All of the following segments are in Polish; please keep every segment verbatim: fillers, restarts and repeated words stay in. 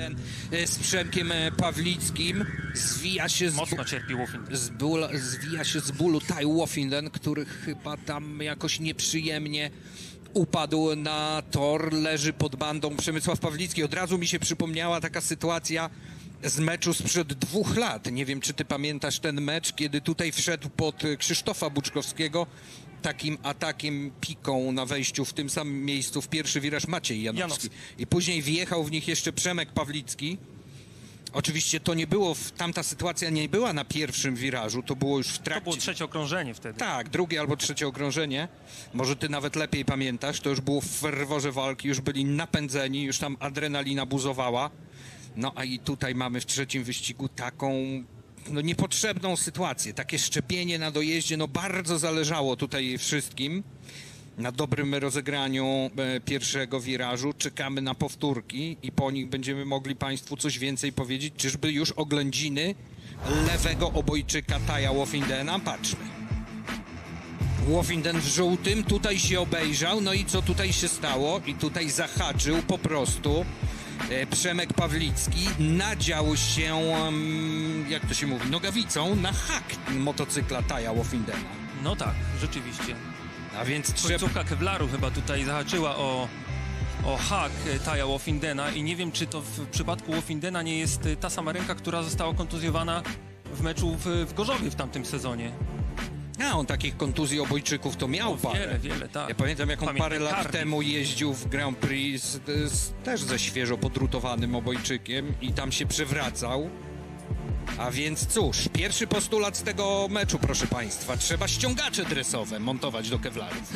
Wofinden z Przemkiem Pawlickim. Zwija się z, Mocno cierpi Wofinden. z ból, zwija się z bólu Ty Wofinden, który chyba tam jakoś nieprzyjemnie upadł na tor, leży pod bandą Przemysław Pawlicki. Od razu mi się przypomniała taka sytuacja z meczu sprzed dwóch lat. Nie wiem, czy ty pamiętasz ten mecz, kiedy tutaj wszedł pod Krzysztofa Buczkowskiego takim atakiem piką na wejściu w tym samym miejscu w pierwszy wiraż Maciej Janowski. Janowski. I później wjechał w nich jeszcze Przemek Pawlicki. Oczywiście to nie było, tamta sytuacja nie była na pierwszym wirażu, to było już w trakcie. To było trzecie okrążenie wtedy. Tak, drugie albo trzecie okrążenie. Może ty nawet lepiej pamiętasz, to już było w ferworze walki, już byli napędzeni, już tam adrenalina buzowała. No a i tutaj mamy w trzecim wyścigu taką no, niepotrzebną sytuację, takie szczepienie na dojeździe, no bardzo zależało tutaj wszystkim na dobrym rozegraniu e, pierwszego wirażu. Czekamy na powtórki i po nich będziemy mogli Państwu coś więcej powiedzieć. Czyżby już oględziny lewego obojczyka Ty'a Wofindena? Patrzmy. Wofinden w żółtym, tutaj się obejrzał, no i co tutaj się stało? I tutaj zahaczył po prostu e, Przemek Pawlicki, nadział się, um, jak to się mówi, nogawicą na hak motocykla Ty'a Wofindena. No tak, rzeczywiście. A więc trzeba... Końcówka Kevlaru chyba tutaj zahaczyła o, o hak Ty'a Wofindena i nie wiem, czy to w przypadku Wofindena nie jest ta sama ręka, która została kontuzjowana w meczu w, w Gorzowie w tamtym sezonie. A, on takich kontuzji obojczyków to miał O, parę. wiele, wiele, tak. Ja pamiętam, jak on Pamiętam parę lat Cardiff. temu jeździł w Grand Prix z, z, też ze świeżo podrutowanym obojczykiem i tam się przewracał. A więc cóż, pierwszy postulat z tego meczu, proszę Państwa, trzeba ściągacze dresowe montować do kewlarów.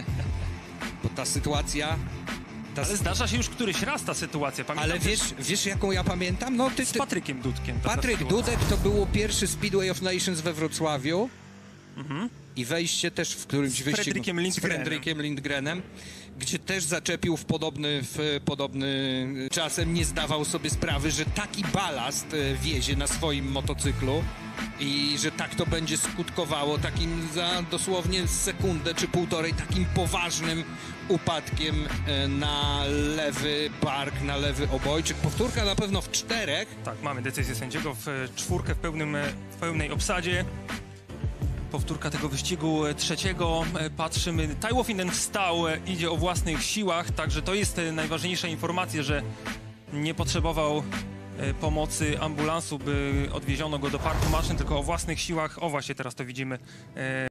Bo ta sytuacja... Ta Ale zdarza się już któryś raz ta sytuacja. Pamiętam Ale wiesz, wiesz, jaką ja pamiętam? No, ty, z ty... Patrykiem Dudkiem. taka Patryk sytuacja. Dudek to było pierwszy Speedway of Nations we Wrocławiu. Mhm. I wejście też w którymś Z wyścigu Fredrikiem z Lindgrenem. Fredrikiem Lindgrenem, gdzie też zaczepił w podobny, w podobny czasem, nie zdawał sobie sprawy, że taki balast wiezie na swoim motocyklu i że tak to będzie skutkowało takim za dosłownie sekundę czy półtorej takim poważnym upadkiem na lewy bark, na lewy obojczyk. Powtórka na pewno w czterech. Tak, mamy decyzję sędziego w czwórkę w, pełnym, w pełnej obsadzie. Powtórka tego wyścigu trzeciego. Patrzymy, Ty Wofinden wstał, idzie o własnych siłach, także to jest najważniejsza informacja, że nie potrzebował pomocy ambulansu, by odwieziono go do parku maszyn, tylko o własnych siłach. O, właśnie teraz to widzimy.